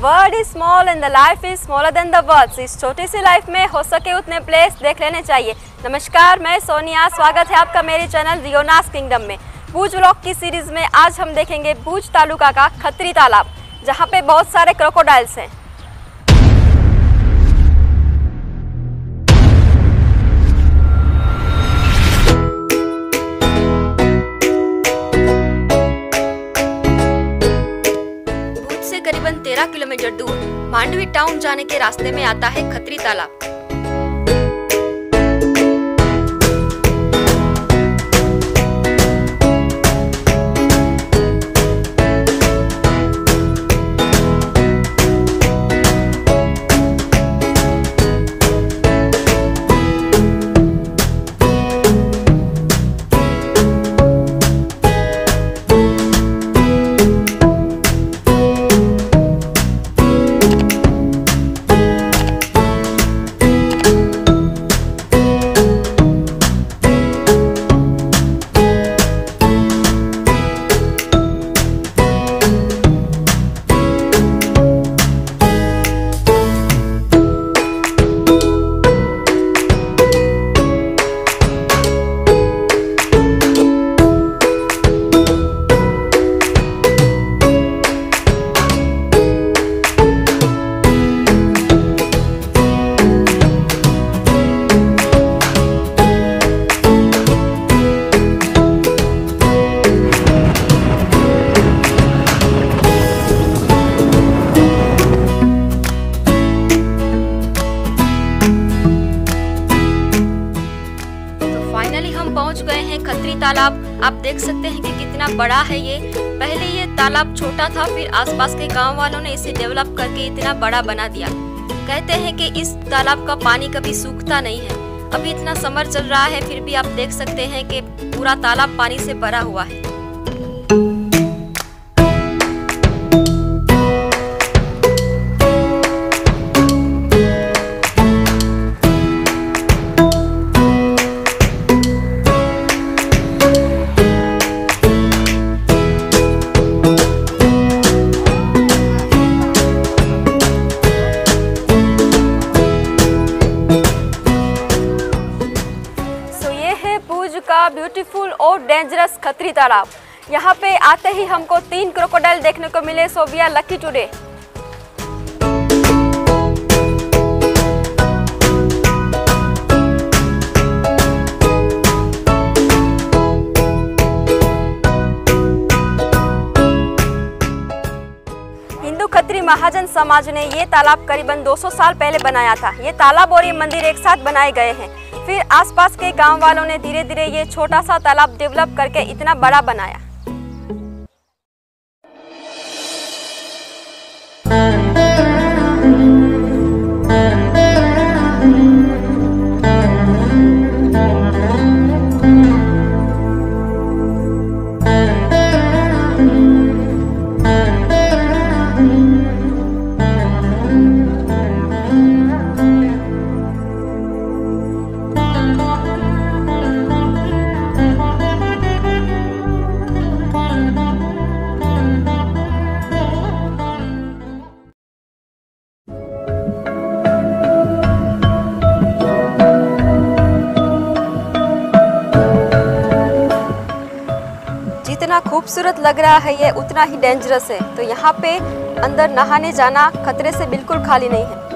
World is small and the life is smaller than the world. इस छोटी सी life में हो सके उतने प्लेस देख लेने चाहिए। नमस्कार, मैं सोनिया, स्वागत है आपका मेरे चैनल रियोना'S किंगडम में। भुज व्लॉग की सीरीज में आज हम देखेंगे भुज तालुका का खत्री तालाब, जहाँ पे बहुत सारे क्रोकोडाइल्स हैं। करीबन 13 किलोमीटर दूर मांडवी टाउन जाने के रास्ते में आता है खत्री तालाब। खत्री तालाब आप देख सकते हैं कि कितना बड़ा है ये। पहले ये तालाब छोटा था, फिर आसपास के गांव वालों ने इसे डेवलप करके इतना बड़ा बना दिया। कहते हैं कि इस तालाब का पानी कभी सूखता नहीं है। अभी इतना समर चल रहा है, फिर भी आप देख सकते हैं कि पूरा तालाब पानी से भरा हुआ है। का ब्यूटीफुल और डेंजरस खत्री तालाब। यहाँ पे आते ही हमको 3 क्रोकोडाइल देखने को मिले। So we are lucky today. Hindu Khatri Mahajan Samaj ने ये तालाब करीबन 200 साल पहले बनाया था। ये तालाब और ये मंदिर एक साथ बनाए गए हैं। फिर आसपास के गांव वालों ने धीरे धीरे ये छोटा सा तालाब डेवलप करके इतना बड़ा बनाया। जितना खूबसूरत लग रहा है ये उतना ही डेंजरस है। तो यहाँ पे अंदर नहाने जाना खतरे से बिल्कुल खाली नहीं है।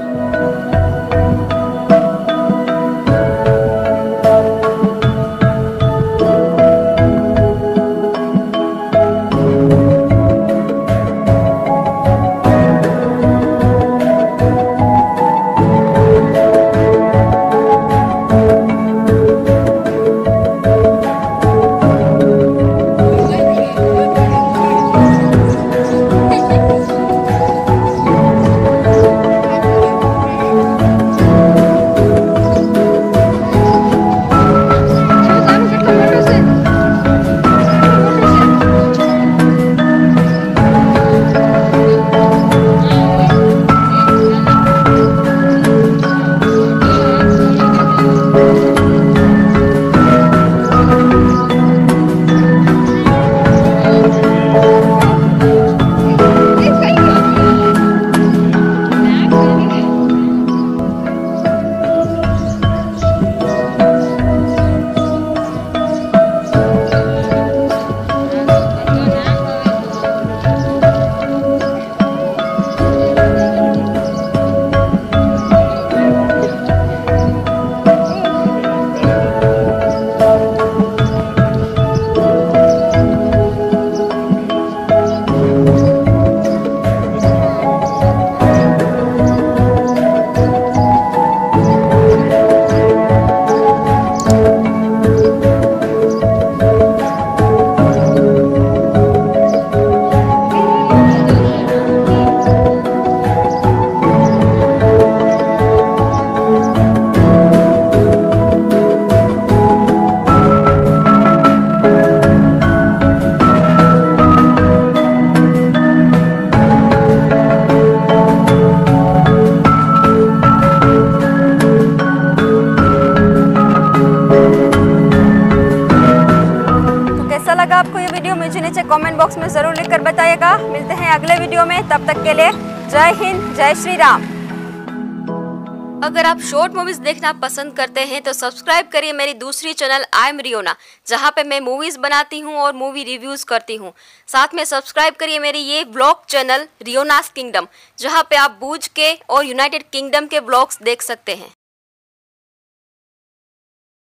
नीचे नीचे कमेंट बॉक्स में ज़रूर लिखकर बताइएगा। मिलते हैं अगले वीडियो में, तब तक के लिए जय हिंद, जय श्री राम। अगर आप शॉर्ट मूवीज देखना पसंद करते हैं तो सब्सक्राइब करिए मेरी दूसरी चैनल आई एम रियोना, जहां पे मैं मूवीज बनाती हूं और मूवी रिव्यूज करती हूं। साथ में सब्सक्राइब करिए मेरी ये व्लॉग चैनल रियोना'स किंगडम, जहां पे आप भुज के और यूनाइटेड किंगडम के व्लॉग्स देख सकते हैं।